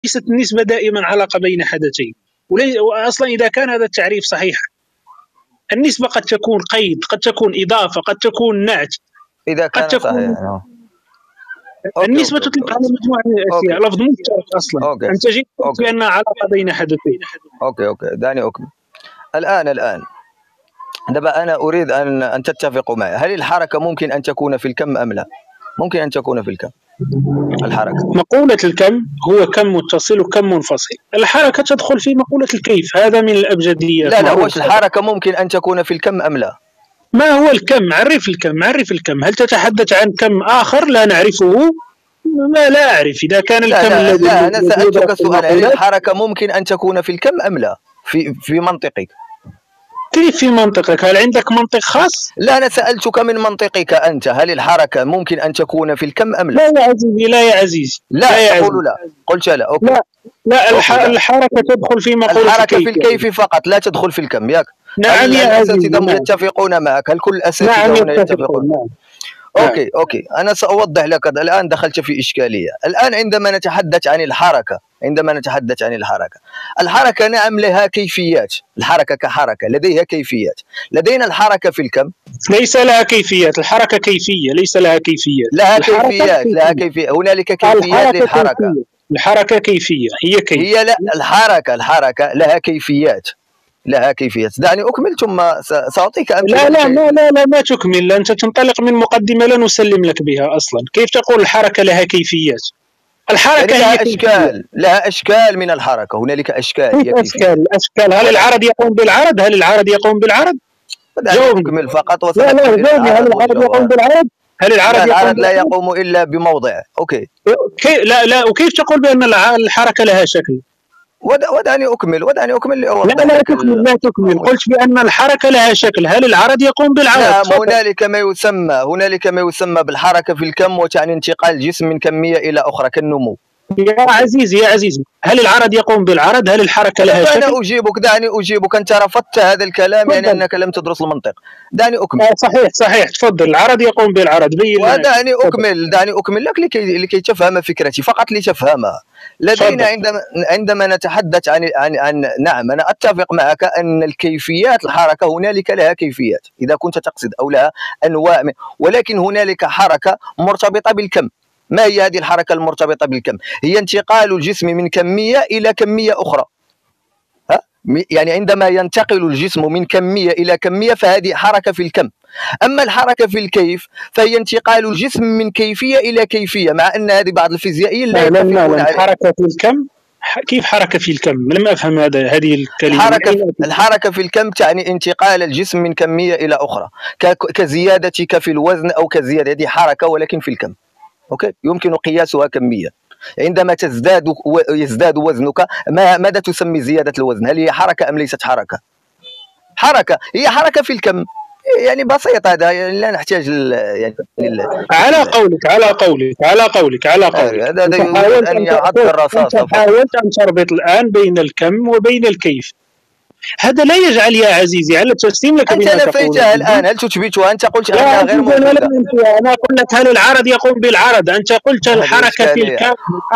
ليست النسبة دائما علاقة بين حدثين، وأصلا إذا كان هذا التعريف صحيح، النسبة قد تكون قيد، قد تكون إضافة، قد تكون نعت، إذا كان قد تكون صحيح. النسبة تطلق على مجموعة من الأشياء، لفظ مشترك أصلا. أنت جئت بأن علاقة بين حدثين. أوكي دعني أكمل. الآن دابا أنا أريد أن تتفقوا معي. هل الحركة ممكن أن تكون في الكم أم لا؟ ممكن أن تكون في الكم الحركة. مقولة الكم هو كم متصل وكم منفصل. الحركة تدخل في مقولة الكيف، هذا من الأبجديات. لا واش الحركة ممكن أن تكون في الكم أم لا؟ ما هو الكم؟ عرف الكم، عرف الكم. هل تتحدث عن كم آخر لا نعرفه؟ لا أعرف. إذا كان الكم الذي لا أنا سألتك سؤال، هل الحركة ممكن أن تكون في الكم أم لا في منطقك؟ كيف في منطقك؟ هل عندك منطق خاص؟ لا أنا سألتك من منطقك أنت، هل الحركة ممكن أن تكون في الكم أم لا؟ لا يا عزيزي، لا يا عزيزي، لا تقول لا. قلت لا. أوكي. لا الحركة تدخل في مقولة الحركة في الكيف فقط، لا تدخل في الكم، ياك؟ نعم يا عزيزي. الأساتذة يتفقون معك؟ هل كل الأساتذة هنا يتفقون؟ نعم. أوكي أنا سأوضح لك. الآن دخلت في إشكالية. الآن عندما نتحدث عن الحركة نعم لها كيفيات. الحركة كحركة لديها كيفيات. لدينا الحركة في الكم ليس لها كيفيات. الحركة كيفية، ليس لها كيفيات. لها كيفية. هنالك كيفيات للحركة. الحركة كيفية، هي لا، الحركة لها كيفيات. دعني أكمل ثم سأعطيك أمثلة. لا ما تكمل. أنت تنطلق من مقدمة لا نسلم لك بها أصلا. كيف تقول الحركة لها كيفيات؟ الحركة لها أشكال من الحركة. هنالك أشكال. أشكال. هل العرض يقوم بالعرض؟ أكمل فقط. لا هل العرض يقوم بالعرض؟ العرض لا يقوم إلا بموضع. أوكي. لا وكيف تقول بأن الحركة لها شكل؟ ودعني أكمل لا تكمل. قلت بأن الحركة لها شكل. هل العرض يقوم بالعرض؟ نعم. هنالك ما يسمى بالحركة في الكم، وتعني انتقال الجسم من كمية إلى أخرى كالنمو. يا عزيزي هل العرض يقوم بالعرض؟ هل الحركة لها شكل؟ أنا دعني أجيبك. أنت رفضت هذا الكلام يعني أنك لم تدرس المنطق. دعني أكمل. صحيح تفضل. العرض يقوم بالعرض. ودعني أكمل لك لكي تفهم فكرتي، فقط لتفهمها. لدينا عندما نتحدث عن نعم أنا أتفق معك أن الكيفيات الحركة هنالك لها كيفيات إذا كنت تقصد، أو لها أنواع، ولكن هنالك حركة مرتبطة بالكم. ما هي هذه الحركة المرتبطة بالكم؟ هي انتقال الجسم من كمية إلى كمية أخرى. يعني عندما ينتقل الجسم من كمية إلى كمية فهذه حركة في الكم. أما الحركة في الكيف فهي انتقال الجسم من كيفية إلى كيفية، مع أن هذه بعض الفيزيائيين لا يتفقون عليها. الحركة في الكم كيف حركة في الكم؟ لم أفهم هذه الكلمة. الحركة في الكم تعني انتقال الجسم من كمية إلى أخرى، كزيادتك في الوزن أو كزيادة. هذه حركة ولكن في الكم. أوكي. يمكن قياسها كمية. عندما يزداد وزنك، ماذا تسمي زيادة الوزن؟ هل هي حركة أم ليست حركة؟ هي حركة في الكم. يعني بسيط هذا، يعني لا نحتاج على قولك هذا يريد أن يعد الرصاصة. حاولت أن تربط الآن بين الكم وبين الكيف. هذا لا يجعل يا عزيزي على التسليم لك بما تقول. أنت نفيتها الآن. هل تثبتها؟ أنت قلت أنها غير موجودة. أنا قلت لك هل العرض يقوم بالعرض؟ أنت قلت الحركة في الكم.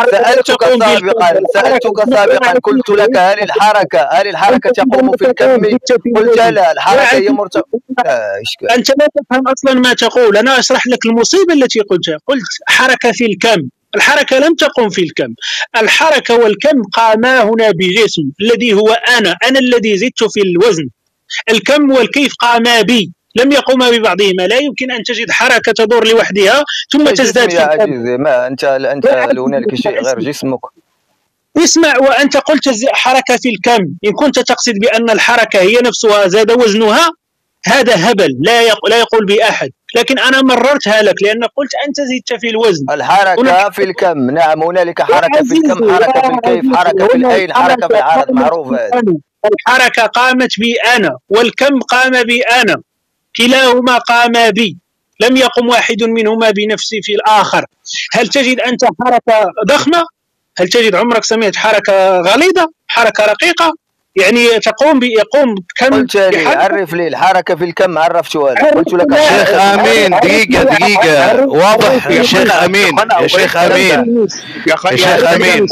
سألتك سابقا قلت لك هل الحركة تقوم في الكم؟ قلت لا، الحركة هي مرتبطة. أنت لا تفهم أصلا ما تقول. أنا أشرح لك المصيبة التي قلتها. قلت حركة في الكم. الحركة لم تقم في الكم. الحركة والكم قاما هنا بجسم الذي هو أنا الذي زدت في الوزن. الكم والكيف قاما بي، لم يقوما ببعضهما. لا يمكن أن تجد حركة تدور لوحدها ثم تزداد في الكم. ما أنت هنالك شيء غير جسمك. اسمع، وأنت قلت حركة في الكم. إن كنت تقصد بأن الحركة هي نفسها زاد وزنها، هذا هبل لا يقول به أحد. لكن أنا مررتها لك لأن قلت أنت زدت في الوزن. الحركة في الكم. نعم هنالك حركة في الكم، حركة في الكيف، حركة في الأين، حركة في العرض. معروف هذا. الحركة قامت بي أنا والكم قام بي أنا. كلاهما قاما بي، لم يقم واحد منهما بنفسه في الآخر. هل تجد أنت حركة ضخمة؟ هل تجد عمرك سمعت حركة غليظة؟ حركة رقيقة؟ يعني يقوم كم. قلت لي عرف لي الحركه في الكم، عرفتها لك، قلت لك شيخ امين دقيقه واضح يا شيخ امين، يا شيخ امين، يا شيخ امين،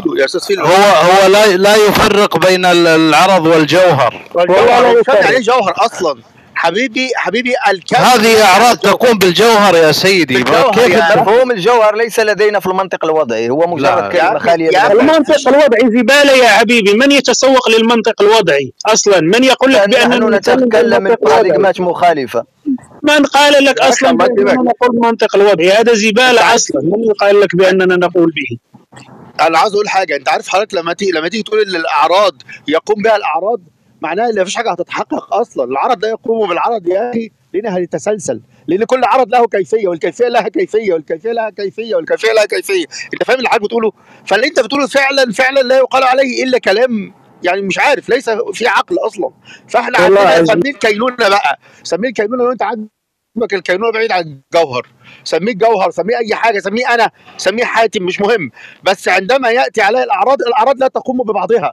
هو لا يفرق بين العرض والجوهر. والله لا يفرق عليه جوهر اصلا. حبيبي الكم هذه اعراض تقوم بالجوهر يا سيدي. كيف مفهوم الجوهر ليس لدينا في المنطق الوضعي، هو مجرد كلمه خاليه. المنطق الوضعي زباله يا حبيبي. من يتسوق للمنطق الوضعي اصلا؟ من يقول لك باننا نتكلم من باراديغمات مخالفه؟ من قال لك اصلا باننا نقول المنطق الوضعي؟ هذا زباله اصلا. من قال لك باننا نقول به؟ انا عاوز اقول حاجه. انت عارف حضرتك لما تيجي تقول ان الاعراض يقوم بها الاعراض، معناها ان مفيش حاجه هتتحقق اصلا. العرض لا يقوم بالعرض يا اخي، لانها هتتسلسل، لان كل عرض له كيفيه، والكيفيه لها كيفيه، والكيفيه لها كيفيه، والكيفيه لها كيفيه. انت فاهم اللي حضرتك بتقوله؟ فاللي انت بتقوله فعلا لا يقال عليه الا كلام يعني مش عارف، ليس في عقل اصلا. فاحنا عندنا سميه الكينونه بقى، سميه الكينونه لو انت عاجبك الكينونه بعيد عن الجوهر، سميه الجوهر، سميه اي حاجه، سميه انا، سميه حاتم، مش مهم. بس عندما ياتي عليها الاعراض لا تقوم ببعضها.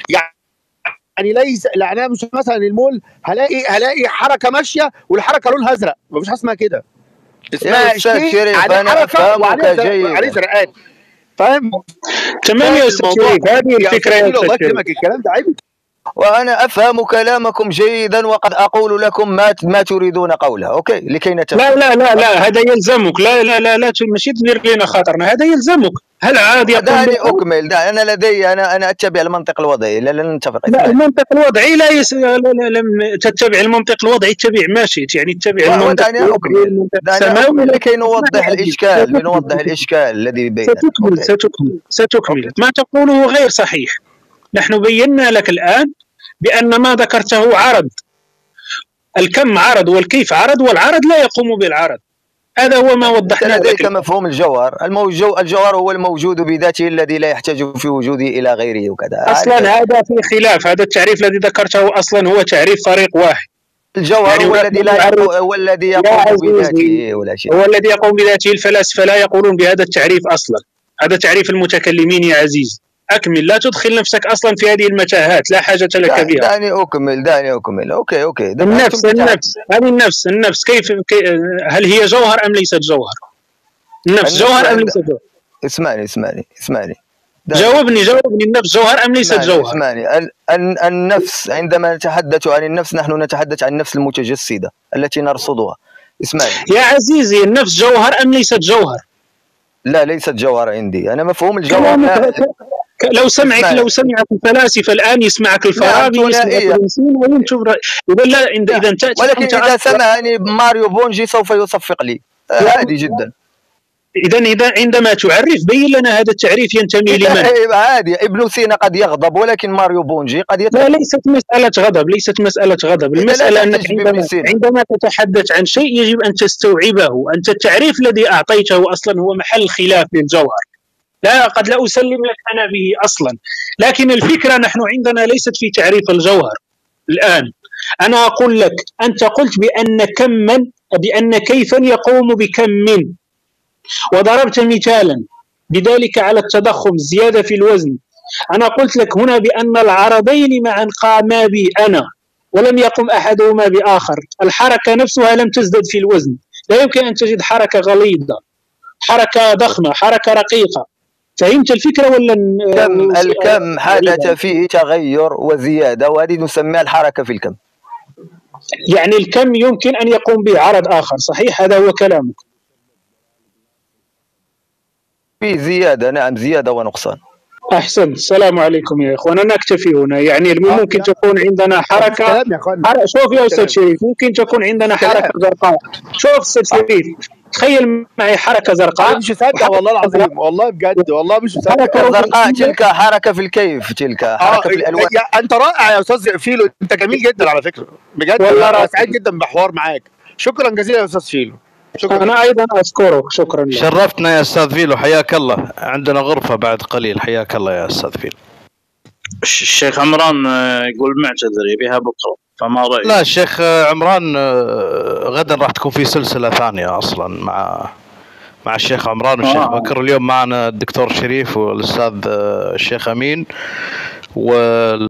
يعني ليس يعني مش مثلا المول هلاقي حركه ماشيه والحركه لونها ازرق، مفيش حاجه اسمها كده. اسمها شيء انا افهمك جيدا، عليه زرقان. فاهم؟ تمام يا استاذ شريف، هذه الفكره يا الله يكرمك. الكلام ده عيب. وانا افهم كلامكم جيدا، وقد اقول لكم ما تريدون قوله، اوكي، لكي نتفق. لا هذا يلزمك. لا ماشي تدير لنا خاطرنا، هذا يلزمك. هل عادي دعني اكمل. انا اتبع المنطق الوضعي. لا نتفق. لا المنطق الوضعي لم تتبع المنطق الوضعي، تتبع ما شئت، يعني تتبع المنطق السماوي لكي نوضح الاشكال الذي بيننا. ستكمل. ما تقوله غير صحيح. نحن بينا لك الآن بأن ما ذكرته عرض، الكم عرض والكيف عرض، والعرض لا يقوم بالعرض. هذا هو ما وضحنا لك. لديك مفهوم الجوهر. الجوهر هو الموجود بذاته الذي لا يحتاج في وجوده إلى غيره وكذا. أصلا هذا في خلاف. هذا التعريف الذي ذكرته أصلا هو تعريف طريق واحد. الجوهر يعني هو الذي يقوم بذاته ولا شيء، هو الذي يقوم بذاته. الفلاسفة لا يقولون بهذا التعريف أصلا. هذا تعريف المتكلمين يا عزيز. أكمل، لا تدخل نفسك أصلا في هذه المتاهات، لا حاجة لك بها. دعني أكمل. أوكي. النفس كيف هل هي جوهر أم ليست جوهر؟ النفس جوهر أم ليست جوهر؟ اسمعني. جاوبني. النفس جوهر أم ليست جوهر؟ اسمعني. النفس، عندما نتحدث عن النفس نحن نتحدث عن النفس المتجسدة التي نرصدها. اسمعني يا عزيزي، النفس جوهر أم ليست جوهر؟ لا، ليست جوهر عندي. أنا مفهوم الجوهر لو سمعك الفلاسفة الآن، يسمعك الفارابي، يسمعك الإنسان، إذا تأتي، ولكن إذا سمعني ماريو بونجي سوف يصفق لي عادي جدا. إذا عندما تعرف بين لنا هذا التعريف ينتمي لمن؟ عادي، ابن سينا قد يغضب، ولكن ماريو بونجي قد لا، ليست مسألة غضب. المسألة أنك عندما تتحدث عن شيء يجب أن تستوعبه. أنت التعريف الذي أعطيته أصلا هو محل خلاف للجوهر. لا، قد لا أسلم لك أنا به أصلا، لكن الفكرة نحن عندنا ليست في تعريف الجوهر الآن. أنا أقول لك، أنت قلت بأن كيفا يقوم بكم من، وضربت مثالا بذلك على التضخم، الزيادة في الوزن. أنا قلت لك هنا بأن العرضين معا قاما بي أنا، ولم يقم أحدهما بآخر. الحركة نفسها لم تزدد في الوزن. لا يمكن أن تجد حركة غليظة، حركة ضخمة، حركة رقيقة. فهمت الفكرة ولا؟ الكم حدث فيه تغير وزيادة، وهذه نسميها الحركة في الكم. يعني الكم يمكن أن يقوم به عرض آخر، صحيح؟ هذا هو كلامك. في زيادة، نعم، زيادة ونقصان. أحسنت. السلام عليكم يا إخوان، نكتفي هنا. يعني ممكن تكون عندنا حركة. شوف يا أستاذ شريف، ممكن تكون عندنا حركة زرقاء. شوف أستاذ شريف، تخيل معي حركة زرقاء. مش مصدق والله العظيم، والله بجد، والله مش مصدق. حركة زرقاء، تلك حركة في الكيف، تلك حركة في الألوان. أنت رائع يا أستاذ فيلو، أنت جميل جدا على فكرة، بجد والله سعيد جدا بحوار معاك. شكرا جزيلا يا أستاذ فيلو. شكرا. أنا أيضا أشكرك، شكرا لك. شرفتنا يا أستاذ فيلو، حياك الله. عندنا غرفة بعد قليل. حياك الله يا أستاذ فيلو. الشيخ عمران يقول معتذر يبيها بكرة، فما رأيك؟ لا، الشيخ عمران غدا راح تكون في سلسلة ثانية أصلا مع الشيخ عمران والشيخ بكر. اليوم معنا الدكتور شريف والأستاذ الشيخ أمين